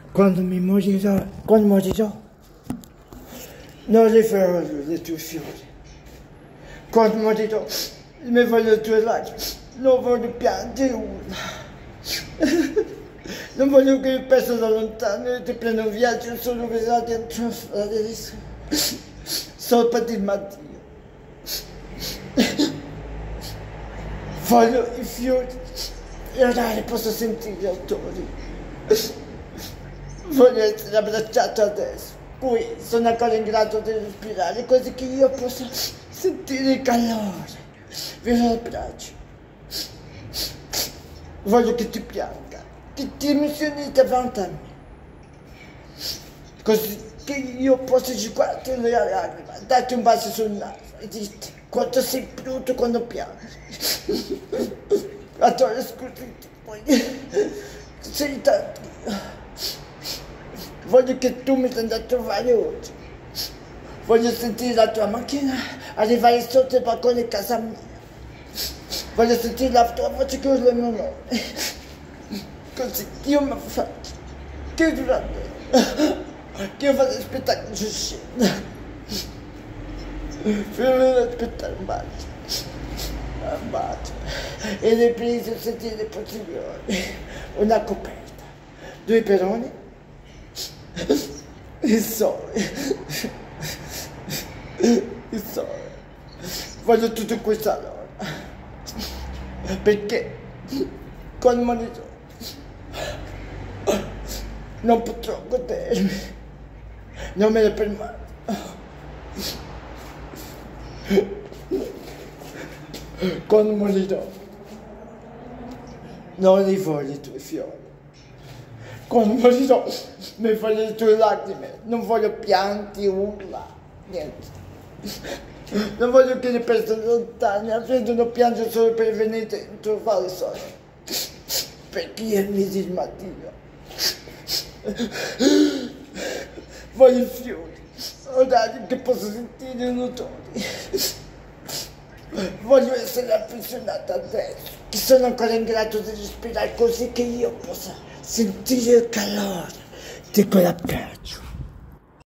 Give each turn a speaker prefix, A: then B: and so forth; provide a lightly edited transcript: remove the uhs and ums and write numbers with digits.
A: quando morirò, non rifarò le tue fiori. Quando morirò, mi voglio le tue lacrime, non voglio piangere una. Non voglio che io penso da lontano e ti prendo un viaggio solo per là dentro adesso. Solo per dirmi addio. Voglio i fiori e l'aria posso sentire gli autori. Voglio essere abbracciato adesso. Qui sono ancora in grado di respirare, così che io possa sentire il calore via il braccio. Voglio che ti pianga, che ti emozioni davanti a me, così che io possa sciacquarti le lacrime, darti un bacio sul naso e dirti quanto sei brutto quando piangi. Adoro scurirti, poi sei tanto. Voglio che tu mi senta a trovare oggi. Voglio sentire la tua macchina arrivare sotto il balcone di casa mia. Voglio sentire la tua voce che urla il mio nome. Così io mi faccio. Che durante. Che io faccio aspettare che ci scenda. Prima di aspettare un bacio. Un bacio. E ripreso a sentire le posizioni. Una coperta. 2 peroni. Il sole. Il sole. Voglio tutto questo allora. Perché quando morirò non potrò godermi. Non me ne permetto. Quando morirò non li voglio i tuoi fiori. Quando morirò mi voglio le tue lacrime. Non voglio pianti, urla, niente. Non voglio che le persone lontane apprendono a piangere solo per venire dentro a fare sogno. Perché io mi dico addio. Voglio i fiori, orari che posso sentire un odore. Voglio essere affezionata adesso, che sono ancora in grado di respirare così che io possa sentire il calore di quell'abbraccio.